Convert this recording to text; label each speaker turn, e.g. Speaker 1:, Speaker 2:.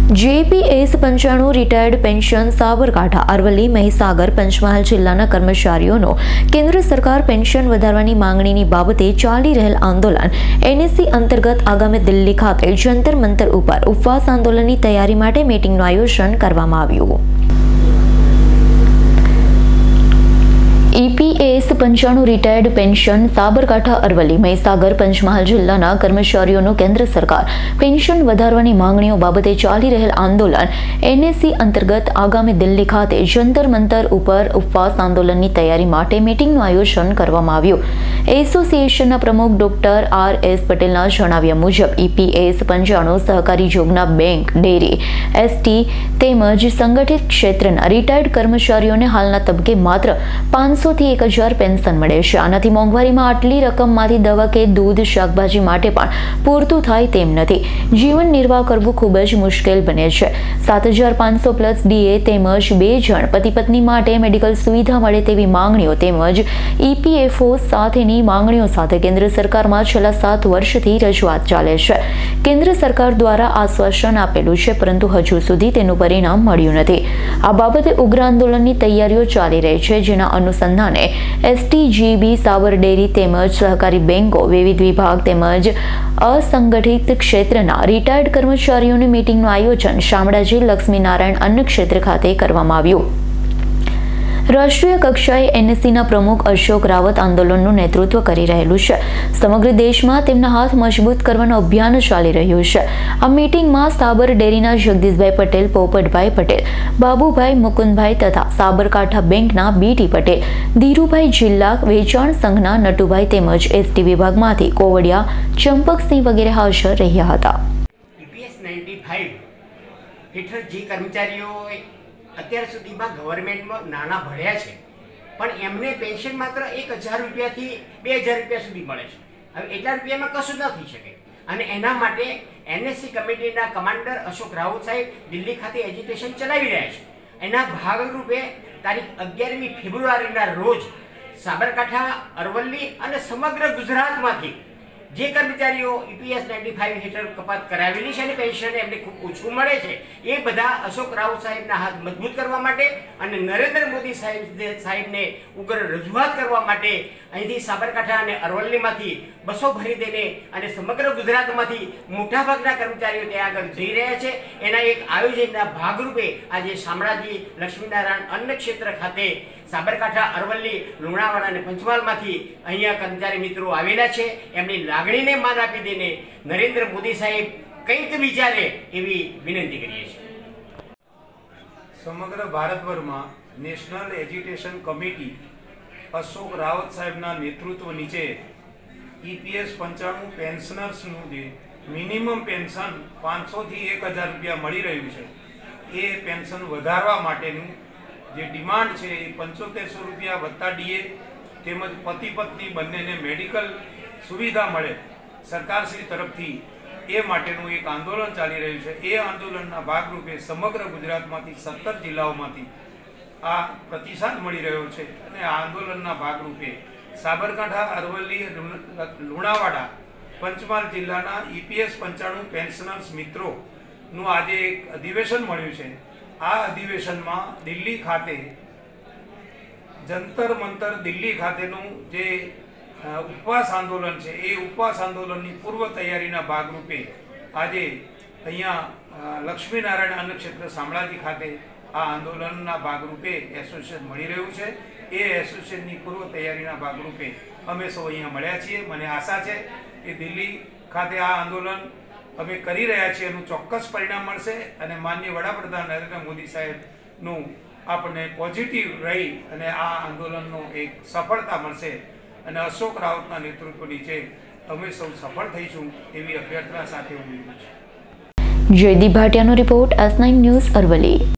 Speaker 1: JPS 95 retired pension Sabarkantha, Aravalli, Mahisagar, Panchmahal જિલ્લાના કર્મચારીઓનો કેન્દ્ર સરકાર પેન્શન વધારવાની માંગણીની બાબતે ચાલી રહેલ આંદોલન NSE અંતર્ગત આગામી દિલ્હી ખાતે જંતર મંતર ઉપર ઉપવાસ આંદોલનની તૈયારી માટે મીટિંગનું આયોજન કરવામાં આવ્યું. EPS 95 retired pension Sabarkantha, Aravalli, Mahisagar, Panchmahal જિલ્લાના કર્મચારીઓનો કેન્દ્ર સરકાર પેન્શન વધારવાની માંગણીઓ બાબતે ચાલી રહેલ આંદોલન NSE અંતર્ગત આગામી દિલ્હી ખાતે જંતર મંતર ઉપર ઉપવાસ આંદોલનની તૈયારી માટે મીટિંગનું આયોજન કરવામાં આવ્યું. એસોસિએશનના પ્રમુખ ડોક્ટર R.S. પટેલના જણાવ્યા મુજબ EPS 95 સહકારી યોજના બેંક, ડેરી, ST તેમજ સંગઠિત ક્ષેત્રના રિટાયર્ડ કર્મચારીઓને હાલના તબક્કે માત્ર 500 થી 1000 પેન્શન મળે છે. આનાથી મોંઘવારીમાં આટલી રકમમાંથી દવા કે દૂધ, શાકભાજી માટે પણ પૂરતું થાય તેમ નથી. જીવન નિર્વાહ કરવું ખૂબ જ મુશ્કેલ બને છે. 7500 પ્લસ DA તેમજ 2 જણ પતિ પત્ની માટે મેડિકલ સુવિધા મળે તેવી માંગણીઓ તેમજ EPFO સાથેની માંગણીઓ સાથે કેન્દ્ર સરકારમાં છેલ્લા 7 વર્ષથી રજૂઆત ચાલે છે. કેન્દ્ર સરકાર દ્વારા આશ્વાસન આપેલું છે, પરંતુ હજુ સુધી તેનું પરિણામ મળ્યું નથી. આ બાબતે ઉગ્ર આંદોલનની તૈયારીઓ ચાલી રહી છે, જેના અનુસંધાને STGB, સાબર ડેરી તેમજ સહકારી બેંકો, વિવિધ વિભાગ તેમજ અસંગઠિત ક્ષેત્રના રિટાયર્ડ કર્મચારીઓની મીટિંગનું આયોજન શામળાજી લક્ષ્મીનારાયણ અન્ન ક્ષેત્ર ખાતે કરવામાં આવ્યું. રાષ્ટ્રીય કક્ષાએ NSEના પ્રમુખ અશોક રાવત આંદોલનનું નેતૃત્વ કરી રહેલું છે. સમગ્ર દેશમાં તેમના હાથ મજબૂત કરવાનું અભિયાન ચાલી રહ્યું છે. આ મીટિંગમાં સાબર ડેરીના જગદીશભાઈ પટેલ, પોપટભાઈ પટેલ, બાબુભાઈ, મુકુંદભાઈ તથા સાબરકાંઠા બેંકના BT પટેલ, ધીરુભાઈ, જિલ્લા વેચાણ સંઘના નટુભાઈ તેમજ ST વિભાગમાંથી કોવડિયા, ચંપકસિંહ વગેરે હાજર રહ્યા હતા.
Speaker 2: EPS 95 હેઠળ જે કર્મચારીઓ અત્યાર સુધીમાં ગવર્મેન્ટમાં નાના ભણ્યા છે, પણ એમને પેન્શન માત્ર 1000 રૂપિયાથી 2000 રૂપિયા સુધી મળે છે. હવે એટલા રૂપિયામાં કશું ન થઈ શકે, અને એના માટે NSE કમિટીના કમાન્ડર અશોક રાવત સાહેબ દિલ્હી ખાતે એજિટેશન ચલાવી રહ્યા છે. એના ભાગરૂપે તારીખ 11મી ફેબ્રુઆરીના રોજ સાબરકાંઠા, અરવલ્લી અને સમગ્ર ગુજરાતમાંથી જે કર્મચારીઓ EPS 95 હેઠળ કપાત કરાવેલી છે અને પેન્શન એમને ખૂબ ઓછું મળે છે, એ બધા અશોક રાવત સાહેબના હાથ મજબૂત કરવા માટે અને નરેન્દ્ર મોદી સાહેબને ઉગ્ર રજૂઆત કરવા માટે અહીંથી સાબરકાંઠા અને અરવલ્લીમાંથી બસો ભરી દઈને અને સમગ્ર ગુજરાતમાંથી મોટાભાગના કર્મચારીઓ ત્યાં આગળ જઈ રહ્યા છે. એના એક આયોજનના ભાગરૂપે આજે શામળાજી લક્ષ્મીનારાયણ અન્ન ક્ષેત્ર ખાતે સાબરકાંઠા, અરવલ્લી, લુણાવાડા અને પંચમહાલમાંથી અહીંયા કર્મચારી મિત્રો આવેલા છે. એમની લાગણીને માન આપી દઈને નરેન્દ્ર મોદી સાહેબ કંઈક વિચારે એવી વિનંતી કરીએ છીએ.
Speaker 3: સમગ્ર ભારતભરમાં national education committee Ashok Rawat સાહેબના નેતૃત્વ નીચે EPS 95 પેન્શનર્સનું જે મિનિમમ પેન્શન 500 થી 1000 રૂપિયા મળી રહ્યું છે, એ પેન્શન વધારવા માટેનું જે ડિમાન્ડ છે એ 7500 રૂપિયા વત્તા DA તેમજ પતિ પત્ની બંનેને મેડિકલ સુવિધા મળે સરકારશ્રી તરફથી, એ માટેનું એક આંદોલન ચાલી રહ્યું છે. એ આંદોલનના ભાગરૂપે સમગ્ર ગુજરાતમાંથી 17 જિલ્લાઓમાંથી આ પ્રતિસાદ મળી રહ્યો છે, અને આ આંદોલનના ભાગરૂપે સાબરકાંઠા, અરવલ્લી, લુણાવાડા, પંચમહાલ જિલ્લાના EPS 95 પેન્શનર્સ મિત્રોનું આજે એક અધિવેશન મળ્યું છે. આ અધિવેશનમાં દિલ્હી ખાતે જંતર મંતર દિલ્હી ખાતેનું જે ઉપવાસ આંદોલન છે, એ ઉપવાસ આંદોલનની પૂર્વ તૈયારીના ભાગરૂપે આજે અહીંયા લક્ષ્મીનારાયણ અન્ન ક્ષેત્ર શામળાજી ખાતે આ આંદોલનના ભાગરૂપે એસોસિએશન મળી રહ્યું છે. એ એસોસિએશનની પૂર્વ તૈયારીના ભાગરૂપે અમે સૌ અહીંયા મળ્યા છીએ. મને આશા છે કે દિલ્હી ખાતે આ આંદોલન અમે કરી રહ્યા છીએ એનું ચોક્કસ પરિણામ મળશે, અને માનનીય વડાપ્રધાન નરેન્દ્ર મોદી સાહેબનું આપણને પોઝિટિવ રહી અને આ આંદોલનનો એક સફળતા મળશે, અને અશોક રાવતના નેતૃત્વ નીચે અમે સૌ સફળ થઈશું એવી અભ્યર્થના સાથે હું વિનંતી છું.
Speaker 1: જયદીપ ભાટિયાનો રિપોર્ટ, S9 ન્યૂઝ, અરવલ્લી.